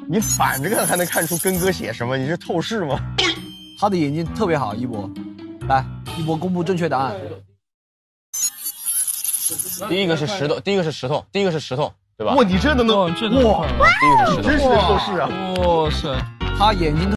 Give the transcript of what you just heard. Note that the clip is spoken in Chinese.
你反着看还能看出根哥写什么？你是透视吗？ 他的眼睛特别好，一博。来，一博公布正确答案。 第一个是石头，第一个是石头，第一个是石头，对吧？ 哇，你这都能哇，这个哇， 第一个是石头。 真是透视啊！ 哇塞， 他眼睛。